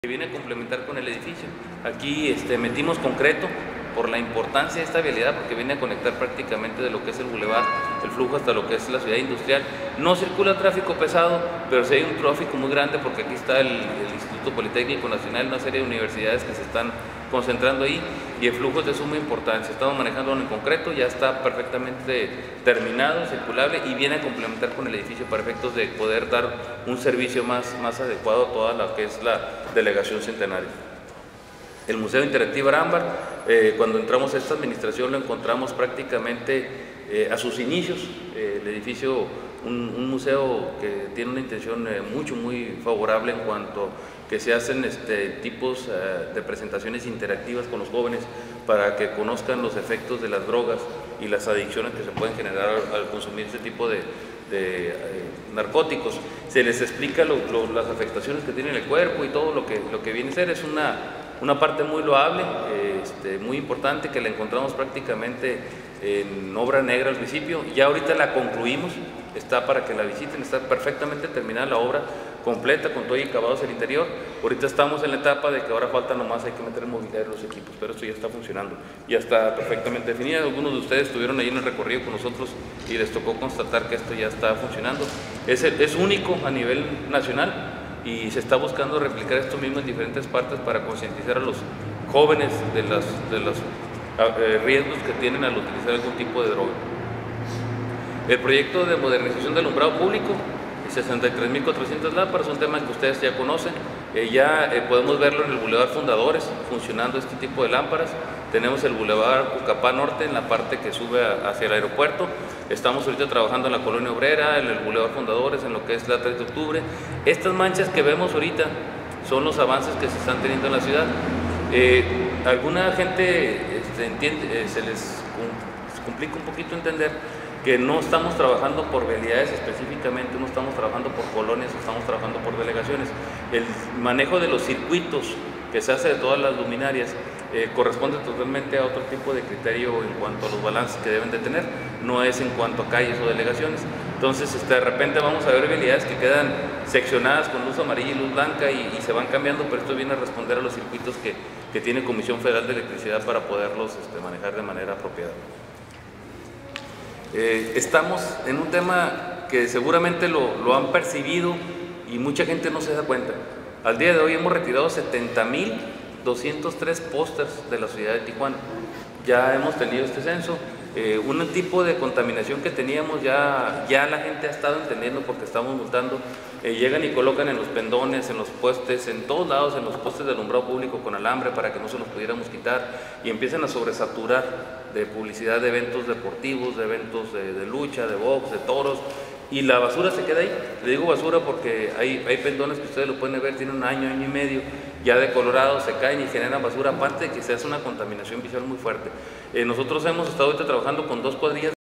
Que viene a complementar con el edificio. Aquí metimos concreto por la importancia de esta vialidad, porque viene a conectar prácticamente de lo que es el bulevar, el flujo hasta lo que es la ciudad industrial. No circula tráfico pesado, pero sí hay un tráfico muy grande porque aquí está el Instituto Politécnico Nacional, una serie de universidades que se están concentrando ahí, y el flujo es de suma importancia. Estamos manejando en concreto, ya está perfectamente terminado, circulable, y viene a complementar con el edificio para efectos de poder dar un servicio más adecuado a toda lo que es la delegación Centenario. El Museo Interactivo Arámbar, cuando entramos a esta administración lo encontramos prácticamente a sus inicios. El edificio, un museo que tiene una intención muy favorable en cuanto que se hacen tipos de presentaciones interactivas con los jóvenes para que conozcan los efectos de las drogas y las adicciones que se pueden generar al consumir este tipo de narcóticos. Se les explica las afectaciones que tiene el cuerpo y todo lo que viene a ser. Es una parte muy loable, muy importante, que la encontramos prácticamente en obra negra al principio. Ya ahorita la concluimos, está para que la visiten, está perfectamente terminada la obra completa con todo y acabados el interior. Ahorita estamos en la etapa de que ahora falta nomás, hay que meter el mobiliario de los equipos, pero esto ya está funcionando, ya está perfectamente definida. Algunos de ustedes estuvieron ahí en el recorrido con nosotros y les tocó constatar que esto ya está funcionando. Es único a nivel nacional y se está buscando replicar esto mismo en diferentes partes para concientizar a los jóvenes de los riesgos que tienen al utilizar algún tipo de droga. El proyecto de modernización del alumbrado público, 63.400 lámparas, un tema que ustedes ya conocen. Podemos verlo en el Boulevard Fundadores, funcionando este tipo de lámparas. Tenemos el Boulevard Cucapá Norte en la parte que sube hacia el aeropuerto. Estamos ahorita trabajando en la Colonia Obrera, en el Boulevard Fundadores, en lo que es la 3 de octubre. Estas manchas que vemos ahorita son los avances que se están teniendo en la ciudad. Alguna gente se les complica un poquito entender que no estamos trabajando por vialidades específicamente, no estamos trabajando por colonias, estamos trabajando por delegaciones. El manejo de los circuitos que se hace de todas las luminarias corresponde totalmente a otro tipo de criterio en cuanto a los balances que deben de tener, no es en cuanto a calles o delegaciones. Entonces de repente vamos a ver vialidades que quedan seccionadas con luz amarilla y luz blanca y se van cambiando, pero esto viene a responder a los circuitos que tiene Comisión Federal de Electricidad para poderlos manejar de manera apropiada. Estamos en un tema que seguramente lo han percibido y mucha gente no se da cuenta. Al día de hoy hemos retirado 70.203 pósters de la ciudad de Tijuana. Ya hemos tenido este censo. Un tipo de contaminación que teníamos ya la gente ha estado entendiendo porque estamos multando. Llegan y colocan en los pendones, en los postes, en todos lados, en los postes de alumbrado público con alambre para que no se los pudiéramos quitar, y empiezan a sobresaturar de publicidad de eventos deportivos, de eventos de lucha, de box, de toros, y la basura se queda ahí. Le digo basura porque hay pendones que ustedes lo pueden ver, tienen un año y medio ya decolorados, se caen y generan basura, aparte de que se hace una contaminación visual muy fuerte. Nosotros hemos estado ahorita trabajando con 2 cuadrillas